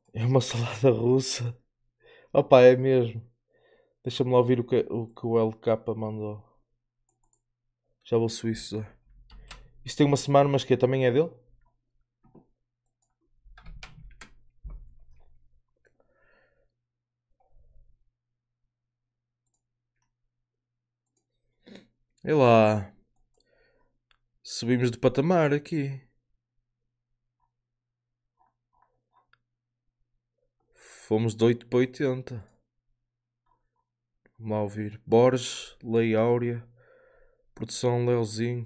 É uma salada russa. Opa, é mesmo. Deixa-me lá ouvir o que o LK mandou. Já vou suíço. Isto tem uma semana, mas que também é dele? E lá. Subimos de patamar aqui. Fomos de 8 para 80. Vamos lá ouvir. Borges, Lei Áurea, Produção Leozinho.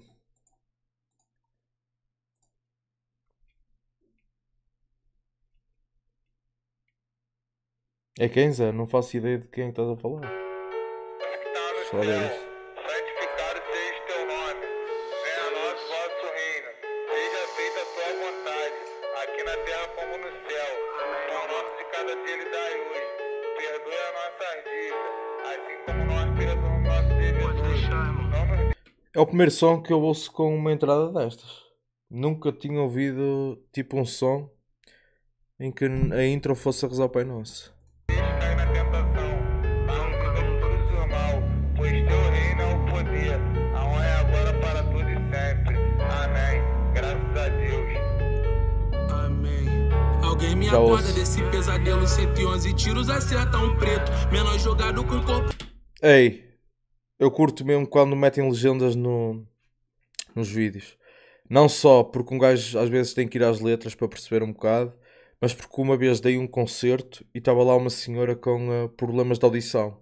É quem, Zé? Não faço ideia de quem estás a falar. Deixa lá ver isto. Santificado seja o teu nome, venha a nós o vosso reino, seja feita a tua vontade, aqui na terra como no céu. O pão nosso de cada dia lhe dai hoje, perdoe as nossas dívidas, assim como nós perdoamos nossos devedores. Não nos É o primeiro som que eu ouço com uma entrada destas. Nunca tinha ouvido tipo um som em que a intro fosse a rezar o Pai Nosso. deixes cair na tentação, mas nos livra de todos os mal, pois teu reino é o poder, a honra é agora para tudo e sempre. Amém. Graças a Deus. Amém. Alguém me Já acorda ouço. desse pesadelo. 111 tiros acerta um preto. Menor jogado com corpo. Ei, eu curto mesmo quando metem legendas nos vídeos. Não só porque um gajo às vezes tem que ir às letras para perceber um bocado, mas porque uma vez dei um concerto e estava lá uma senhora com problemas de audição.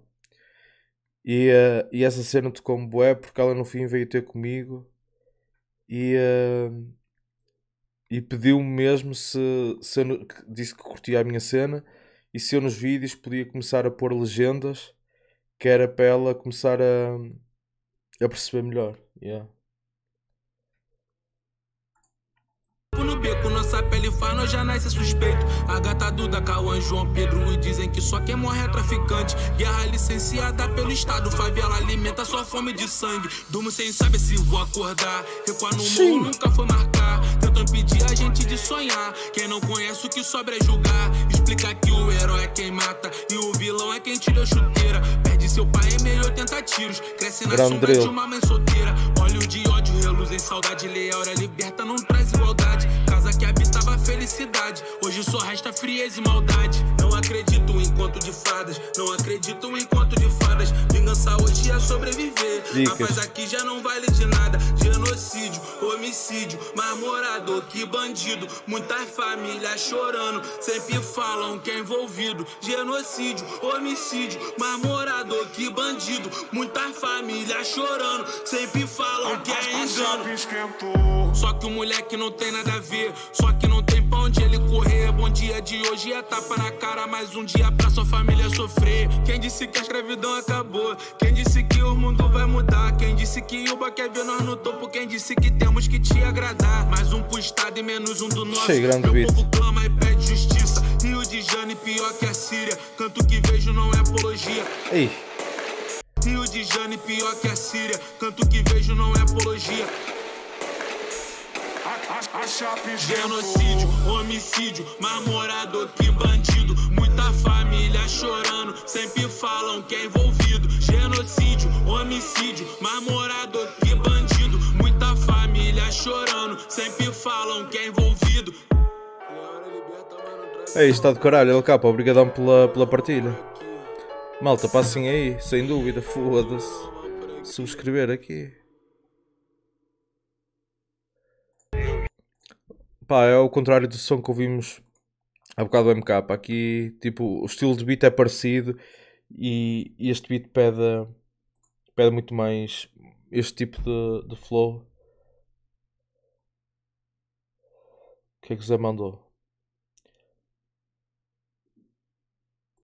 E essa cena tocou-me bué porque ela no fim veio ter comigo e, e pediu-me mesmo se eu disse que curtia a minha cena e se eu nos vídeos podia começar a pôr legendas que era para ela começar a perceber melhor. Yeah. No beco, nossa pele faz, nós já nasce suspeito. A gata Duda, Cauã, João Pedro e dizem que só quem morre é traficante. Guerra licenciada pelo Estado, favela alimenta sua fome de sangue. Durmo sem saber se vou acordar. Recuar no Sim. morro nunca foi marcar. Tentam impedir a gente de sonhar. Quem não conhece o que sobra é julgar. Explicar que o herói é quem mata e o vilão é quem te deu chuteira. Perde seu pai em meio a 80 tiros. Cresce na Grande sombra de drill. uma mãe solteira. Óleo de ódio reluz em saudade. Leal é liberta, não traz igualdade. Casa que habitava a felicidade, hoje só resta frieza e maldade. Não acredito em conto de fadas, não acredito em conto de fadas. Vingança hoje é sobreviver. Dicas. A paz aqui já não vale de nada. Genocídio, homicídio, mais morador que bandido. Muitas famílias chorando, sempre falam que é envolvido. Genocídio, homicídio, mais morador que bandido. Muitas famílias chorando, sempre falam que é engano. Só que o moleque não tem nada a ver, só que não tem pra onde ele correr. Bom dia de hoje é tapa na cara, mais um dia pra sua família sofrer. Quem disse que a escravidão acabou? Quem disse que o mundo vai mudar? Quem disse que o quer ver nós no topo? Quem disse que temos que te agradar? Mais um pro estado e menos um do nosso. Cheio, grande Meu beat. povo clama e pede justiça. Rio de Janeiro pior que a Síria. Canto que vejo não é apologia. Ei, Rio de Janeiro pior que a Síria. Canto que vejo não é apologia. Genocídio, homicídio, mais morador que bandido. Muita família chorando, sempre falam que é envolvido. Genocídio, homicídio, mais morador que bandido. Muita família chorando, sempre falam que é envolvido. ei, está de caralho, LK, obrigadão pela partilha. Malta, passem aí, sem dúvida, foda-se. Subscrever aqui. Pá, é ao contrário do som que ouvimos há bocado do MK. Aqui, tipo, o estilo de beat é parecido e este beat pede muito mais este tipo de flow. O que é que o Zé mandou?